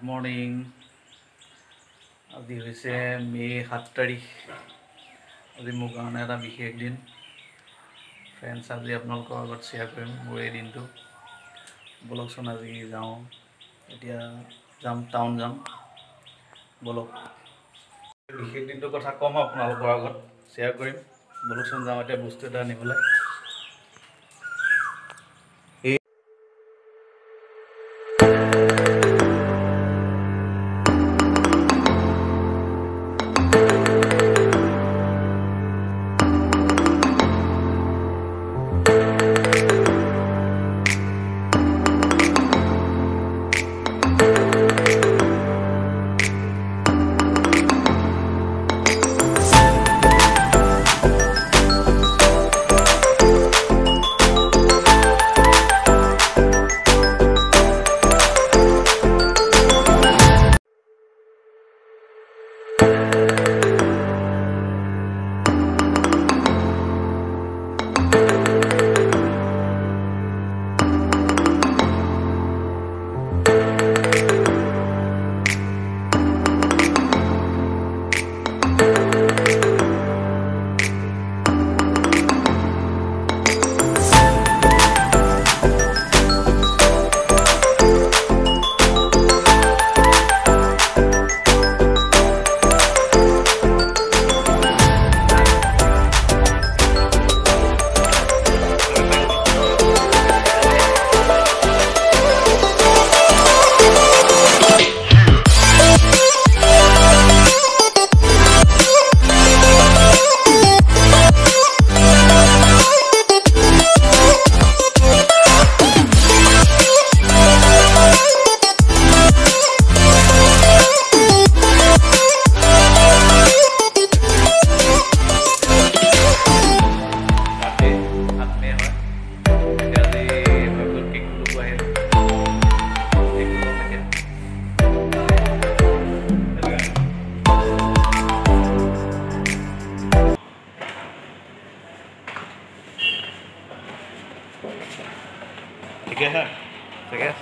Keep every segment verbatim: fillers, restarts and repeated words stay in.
Morning আজি হৈছে মে সাত তাৰিখ আজি মোৰ কাৰণে এটা বিশেষ দিন ফ্ৰেণ্ডছ আজি আপোনালোকৰ আগত শ্বেয়াৰ কৰিম মোৰ এই দিনটো বলকচোন আজি যাওঁ এতিয়া যাম টাউন যাম বলক বিশেষ দিনটোৰ কথা ক'ম আপোনালোকৰ আগত শ্বেয়াৰ কৰিম বলকচোন যাওঁ এতিয়া বস্তু এটা আনিবলৈ ठीक है सर ठीक है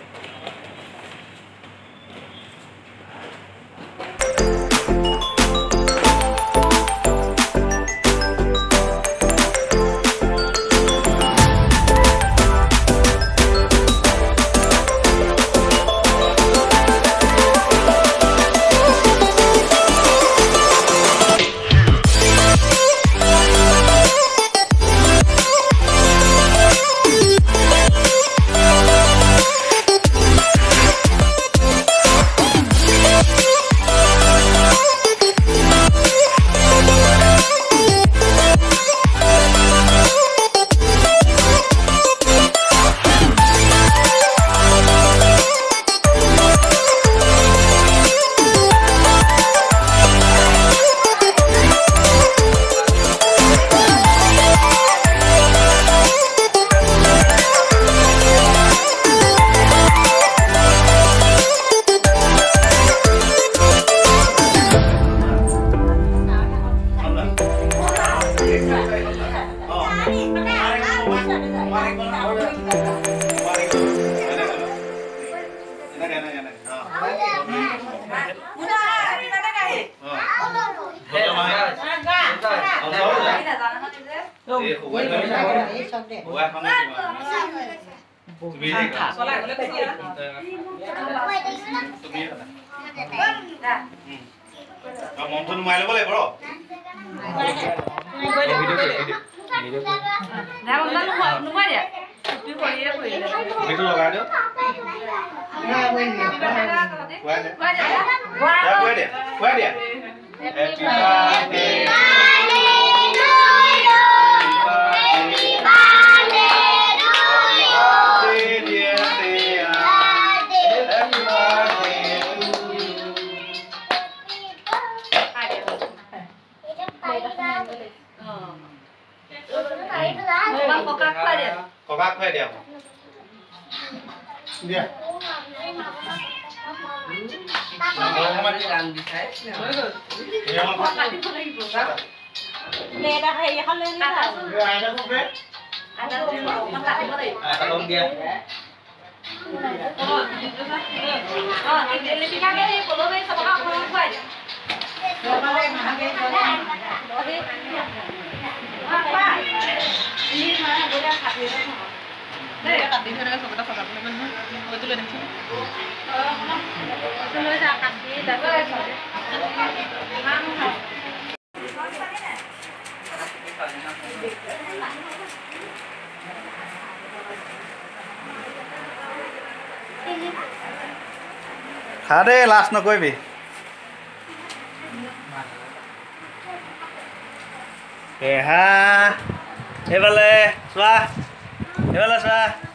মন্থন মাই লব লাগিব ৰ না বন্ধা নুমাই দিয়া তুই কৰিয়ে কৰিলে ভিডিও লগাই দিও কোৱা দে কোৱা দে কোৱা দে happy birthday Kokak kue dia. Dia. Nama mati kan bisa. Yang mana? Leda kayak kalau ini. Ada kue? Ada kue. Makan di mana? Ada kue dia. খা দে লাজ নকৰিবি এহা এইফালে চোৱা এইফালে চোৱা